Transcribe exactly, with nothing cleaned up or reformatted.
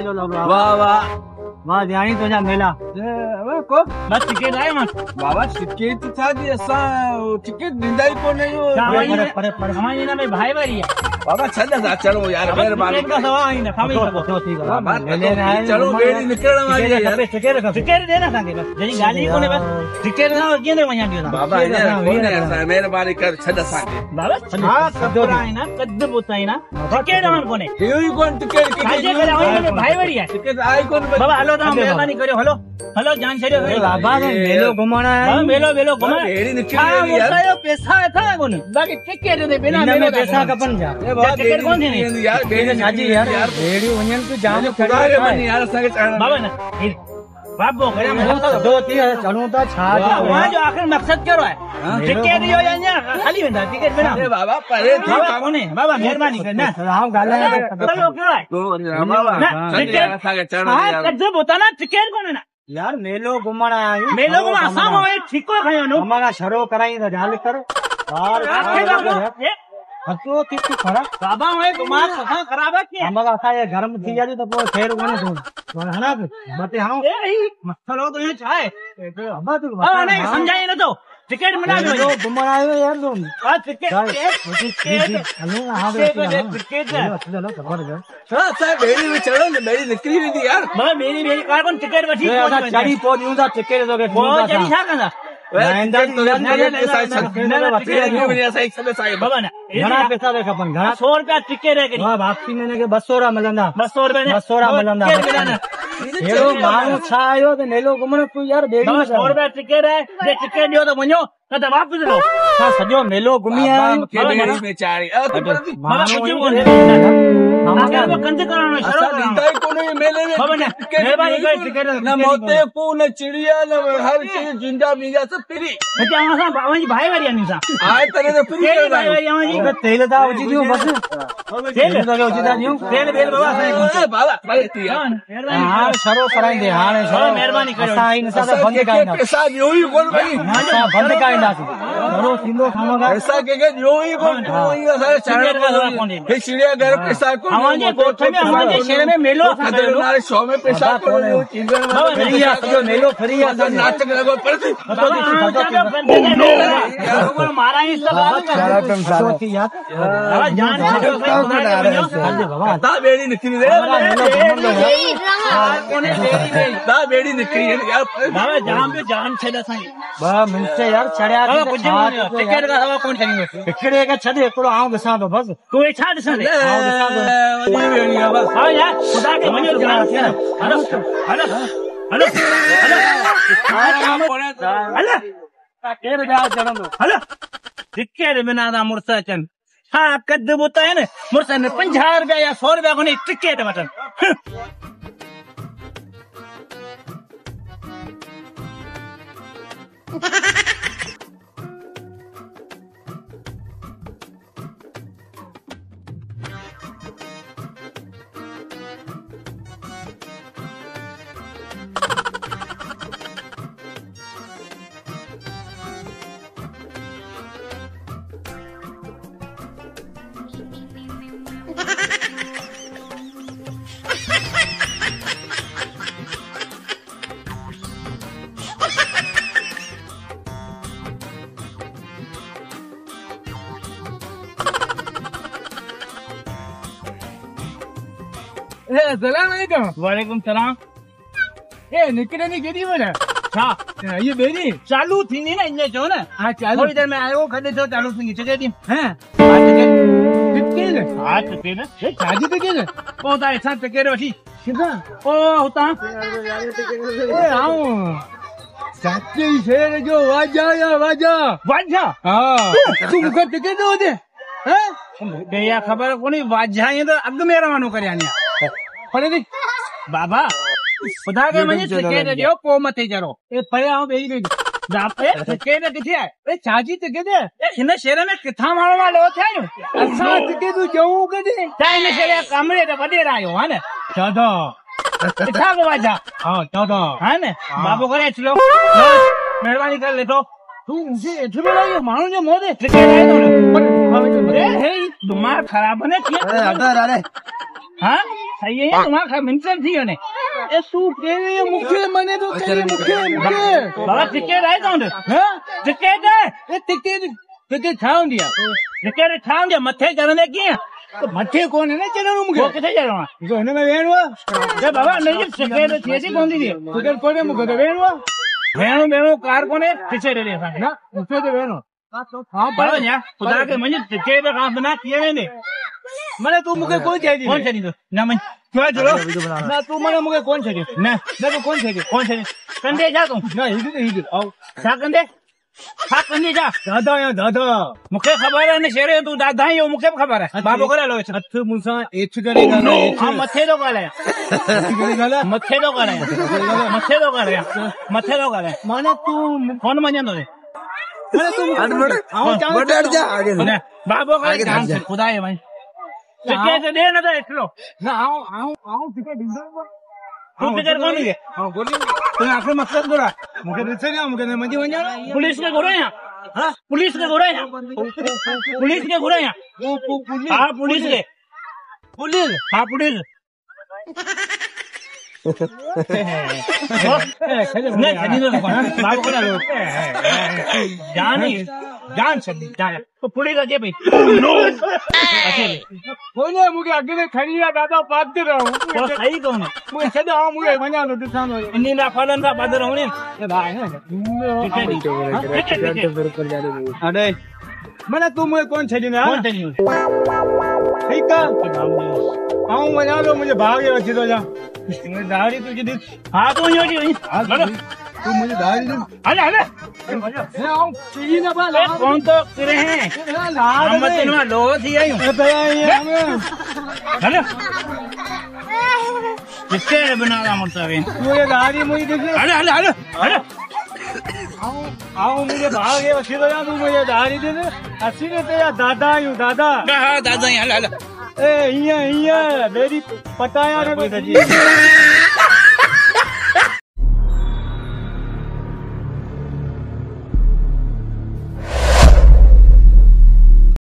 जो लगा। वाह वाह वाह ध्यान तो जा मेला को बस टिकट आए मत बाबा टिकट था जी असा टिकट ॾींदा ई कोन आहियूं परे परे परे हमारी ना भाई भाई वारी है बाबा छॾ सा चलो यार महिरबानी टिकट का सवा आई ना खामी बाबा चलो बेड़ी निकरण वारी है यार टिकट टिकट देना सांगे बस जनी गाली कोने बस टिकट ना कीने वणा दियो बाबा यार कोन है महिरबानी कर छॾ असांखे बाबा हां कदो आई ना कद बुताई ना टिकट वन कोने इहो ई कोन टिकट काजे करे आई भाई वारी है ticket I cone Baba hello ता मेहरबानी करियो हलो हलो जान छड़ियो बाबा मेलो घुमणा है मेलो मेलो घुमणा बेड़ी निकरी यार पैसा था कोन बाकी टिकट दे बिना मेलो पैसा कपन जा टिकट कोन थी यार बेड़ी साजी यार बेड़ी वणन तो जाम खड़ा है यार असांखे बाबा ना बाबो करे दो तीन चलूं ता छा वहां जो आखिर मकसद करो है टिकट यो या खाली वेंदा टिकट बिना अरे बाबा परे थी कोने बाबा मेहरबानी कर ना हां गाले चलो क्यों है तो बाबा टिकट असांखे चढ़ हां कद बोता ना टिकट कोने ना यार मेलो घुमण आयो मेलो घुमण असां होए ठीको खयो नो हमारा शरो कराई तो जाल कर यार हतो कितु खरा बाबा होए दिमाग असां खराब है के हमारा असा ये गरम थी जाजे तो पो फेर कोने तो हना मते हां मसलो तो ये चाहे अबा तू हां नहीं समझाई न तो टिकट मिला दो घुमण आयो यार तुम हां टिकट हलो हां टिकट चलो खबर है हां साहब बेड़ी में चढ़ो ने बेड़ी निकरी वेंदी यार मैं मेरी मेरी कार कोन टिकट वठी चढ़ी पहुंचूं ता टिकट तो के पहुंच चढ़ी छा कंदा बाबा ना घणा पैसा दे खपन घणा सौ रुपया टिकट है हां वापसी में के बसो रा मिलंदा बसो रुपया बसो रा मिलंदा एड़ो माण्हू छा आयो त मेलो घुमण तू यार बेड़ी में सौ रुपया टिकट है जे टिकट दियो त वञो न त वापस लो हां सजो मेलो घुमी आयो के बेड़ी में चारी बाबा कुछ कोने हमारे को कंध करानो शरो दीदा ही कोने मेले में बाबा ने मेहरबानी कर टिकट न मोते को न चिड़िया न हर चीज जिंदा बीजा सब फ्री अच्छा हां बाबा जी भाई वारी आनी सा आए तरह से फ्री भाई वारी आनी तेल दा उजी दियो बस तेल दा उजी दा दियो तेल बेल बाबा बाबा भाई थी हां शरो कराई दे हां शरो मेहरबानी करो असा इन सा बंद काईंदा पैसा दियो ही कोन भाई हां बंद काईंदा शरो सिंधो खानोगा पैसा के के दियो ही कोन ही सारे चार हे चिड़िया घर पैसा को हमारे गोठ में हमारे शहर में मेलो हमारे शो में पैसा को चीज फ्री है जो मेलो फ्री है नाटक लगो पड़ती मारा ही सब यार जान दा बेड़ी निकली रे दा बेड़ी निकली यार बाबा जान पे जान छेदा साईं बा मिनट यार चढ़या टिकट का हवा कौन छनी टिकट का छदे एकड़ो आऊं दसा तो बस कोई छा दसा दे आऊं दसा तो वही बेड़ी है बस हां यार खुदा के मने जान छे हेलो हेलो हेलो हेलो केर जा चढ़ंदो हेलो टिकट बिना दा मुर्सा चन हां कद बुता है न मुर्सा ने पचास रुपया या सौ रुपया कोनी टिकट वठन सलाम अलैकुम वालेकुम सलाम ए निकरे नहीं केडी वला छा ये बेड़ी चालू थी नहीं ना इने जो ना हां चालू थोड़ी देर में आयो खडे जो चालू थी जगह दी हां टिकट हां टिकट ये चाजी टिकट पहुंचा ऐसा टिकट वठी किदा ओ होता ए आओ सच्ची शेर जो वाजा या वाजा वाजा हां तू मुख टिकट दो दे हैं बेया खबर कोनी वाजा ये तो अग में रवानो करयानी पड़े दी बाबा खुदा के मने टिकट दियो को मते जरो ए परे आओ बेही गई जापे टिकट किथे है ए चाजी टिकट है ए इन शहर में किथा मारो वालो थे असा टिकट जो कदे टाइम शहर कमरे ते वडे रायो है ने चौदह किथा को वाजा हां चौदह है ने बाबू करे चलो मेहरबानी कर ले तो तू मुझे इधर लायो मानो जो मोदे टिकट है तो अरे हे दिमाग खराब है ने अरे अरे अरे हां सही है तुम्हारा मिनटन थी ने ए तू केवी मुखे मने तो केवी मुखे मुखे बाबा टिकट है कौन हां टिकट है ए टिकट टिकट ठाउं दिया टिकट ठाउं दिया मथे चढ़ने की तो मथे कोन है ने चढ़नो मुखे वो किथे चढ़ना जो हिन में वेणवा ए बाबा नहीं टिकट थी थी कोन दी टिकट कोने मुखे तो वेणवा वेणो वेणो कार कोने टिकट ले असा ना मुखे तो वेणो हां बाबा या खुदा के मुझे टिकट का बना किए वेने मने तू मुखे कोन छेदी कोन छेदी ना मैं क्यों जरो ना तू मने मुखे कोन छेदी ना ना तू कोन छेदी कोन छेदी कंदे जा तू ना हिद हिद आओ छा कंदे छा कंदे जा दादा या दादा मुखे खबर है ने शेरे तू दादा ही हो मुखे खबर है बाबो करे लो हथ मुसा एच करे गाला हां मथे तो गाले गाला मथे तो गाले मथे तो गाले मथे तो गाले माने तू कौन मन्नो रे माने तू आओ बढ़ जा आगे बाबो करे जान से खुदा है भाई टिकट दे ना तो इसलो ना आओ आओ आओ टिकट दे तू टिकट कौन है हां बोली तू आखिर मकसद बोला मुके दिसे ना मुके मंजी वणा पुलिस के घोड़े हैं हां पुलिस के घोड़े हैं पुलिस के घोड़े हैं पुलिस हां पुलिस के पुलिस हां पुलिस नहीं छड़ी तो बाबू को लो जान ही जान छड़ी जान तो पुलिस अजे भाई बोले मुके आगे में खड़ी है दादा पाते रहो तो सही कौन है मुके छदा आओ मुके वणा लो दिसान हो इन्हीं ना फलन का बदर होने ए भाई अरे मने तू मुके कौन छड़ी ना कौन छड़ी ठीक है आओ वणा लो मुझे भाग के रखी दो जा मुझे दाढ़ी तुझे दी हां तो यो जी तू मुझे दाढ़ी दे अरे अरे मैं आओ चीनी ना बा कौन तो करे हैं हम तेनवा लो थी आई हूं दया ये अरे किसके बना रहा मुर्तावे मुझे दाढ़ी मुझे दे अरे अरे अरे अरे आओ आओ मुझे भाग के रखी दो जा तू मुझे दाढ़ी दे दे अस्सी ने तेरा दादा आयू दादा हां दादा हल हल ए इया इया मेरी पता यार